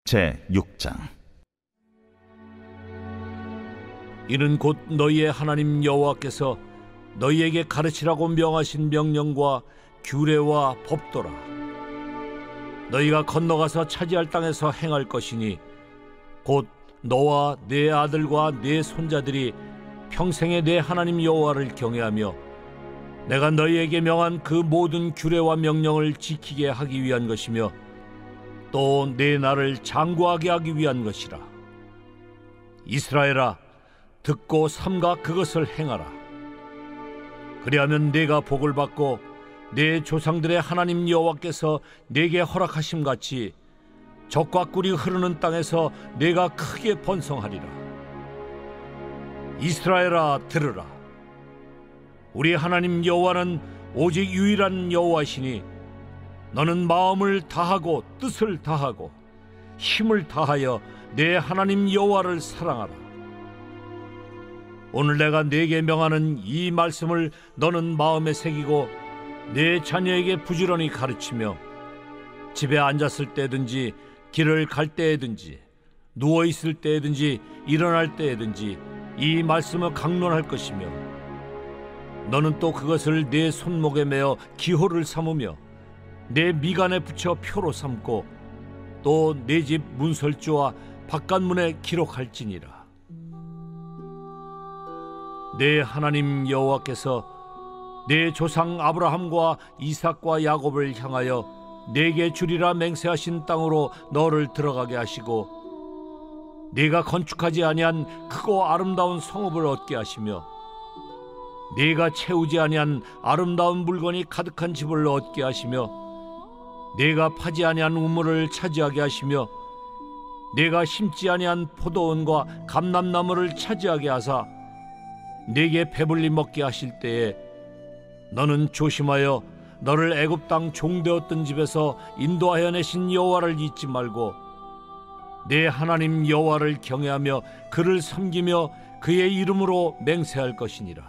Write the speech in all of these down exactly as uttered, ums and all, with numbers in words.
제육 장. 이는 곧 너희의 하나님 여호와께서 너희에게 가르치라고 명하신 명령과 규례와 법도라. 너희가 건너가서 차지할 땅에서 행할 것이니 곧 너와 네 아들과 네 손자들이 평생에 내 하나님 여호와를 경외하며 내가 너희에게 명한 그 모든 규례와 명령을 지키게 하기 위한 것이며 또 내 나를 장구하게 하기 위한 것이라. 이스라엘아, 듣고 삼가 그것을 행하라. 그리하면 내가 복을 받고 내 조상들의 하나님 여호와께서 내게 허락하심 같이 젖과 꿀이 흐르는 땅에서 내가 크게 번성하리라. 이스라엘아, 들으라. 우리 하나님 여호와는 오직 유일한 여호와시니 너는 마음을 다하고 뜻을 다하고 힘을 다하여 내 하나님 여호와를 사랑하라. 오늘 내가 네게 명하는 이 말씀을 너는 마음에 새기고 내 자녀에게 부지런히 가르치며 집에 앉았을 때든지 길을 갈 때에든지 누워 있을 때에든지 일어날 때에든지 이 말씀을 강론할 것이며 너는 또 그것을 내 손목에 매어 기호를 삼으며 내 미간에 붙여 표로 삼고 또 내 집 문설주와 바깥문에 기록할지니라. 내 하나님 여호와께서 내 조상 아브라함과 이삭과 야곱을 향하여 내게 주리라 맹세하신 땅으로 너를 들어가게 하시고 네가 건축하지 아니한 크고 아름다운 성읍을 얻게 하시며 네가 채우지 아니한 아름다운 물건이 가득한 집을 얻게 하시며 네가 파지 아니한 우물을 차지하게 하시며 네가 심지 아니한 포도원과 감람나무를 차지하게 하사 네게 배불리 먹게 하실 때에 너는 조심하여 너를 애굽 땅 종되었던 집에서 인도하여 내신 여호와를 잊지 말고 내 하나님 여호와를 경외하며 그를 섬기며 그의 이름으로 맹세할 것이니라.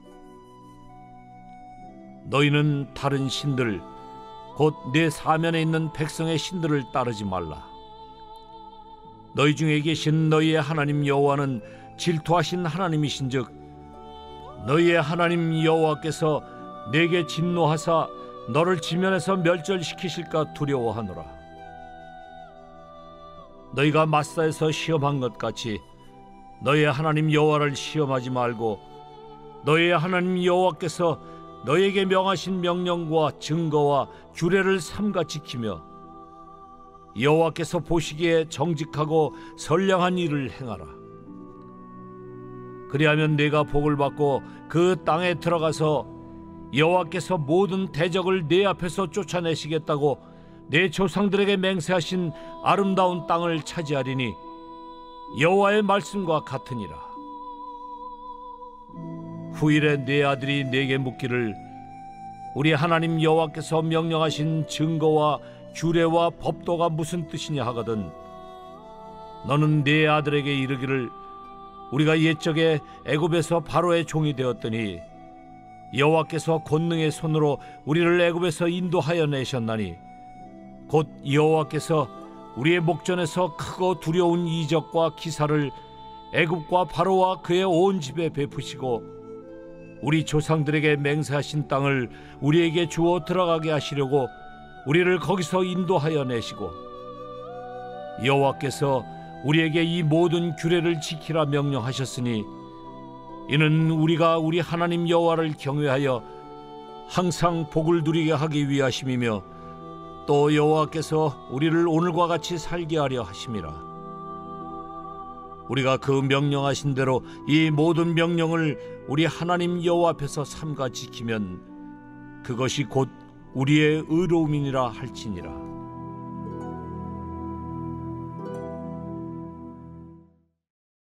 너희는 다른 신들 곧 내 사면에 있는 백성의 신들을 따르지 말라. 너희 중에 계신 너희의 하나님 여호와는 질투하신 하나님이신즉 너희의 하나님 여호와께서 내게 진노하사 너를 지면에서 멸절시키실까 두려워하노라. 너희가 마사에서 시험한 것 같이 너희의 하나님 여호와를 시험하지 말고 너희의 하나님 여호와께서 너희에게 명하신 명령과 증거와 규례를 삼가 지키며 여호와께서 보시기에 정직하고 선량한 일을 행하라. 그리하면 네가 복을 받고 그 땅에 들어가서 여호와께서 모든 대적을 네 앞에서 쫓아내시겠다고 내 조상들에게 맹세하신 아름다운 땅을 차지하리니 여호와의 말씀과 같으니라. 후일에 네 아들이 네게 묻기를 우리 하나님 여호와께서 명령하신 증거와 규례와 법도가 무슨 뜻이냐 하거든 너는 네 아들에게 이르기를 우리가 옛적에 애굽에서 바로의 종이 되었더니 여호와께서 권능의 손으로 우리를 애굽에서 인도하여 내셨나니 곧 여호와께서 우리의 목전에서 크고 두려운 이적과 기사를 애굽과 바로와 그의 온 집에 베푸시고 우리 조상들에게 맹세하신 땅을 우리에게 주어 들어가게 하시려고 우리를 거기서 인도하여 내시고 여호와께서 우리에게 이 모든 규례를 지키라 명령하셨으니 이는 우리가 우리 하나님 여호와를 경외하여 항상 복을 누리게 하기 위하심이며 또 여호와께서 우리를 오늘과 같이 살게 하려 하심이라. 우리가 그 명령하신 대로 이 모든 명령을 우리 하나님 여호와 앞에서 삼가 지키면 그것이 곧 우리의 의로움이니라 할지니라.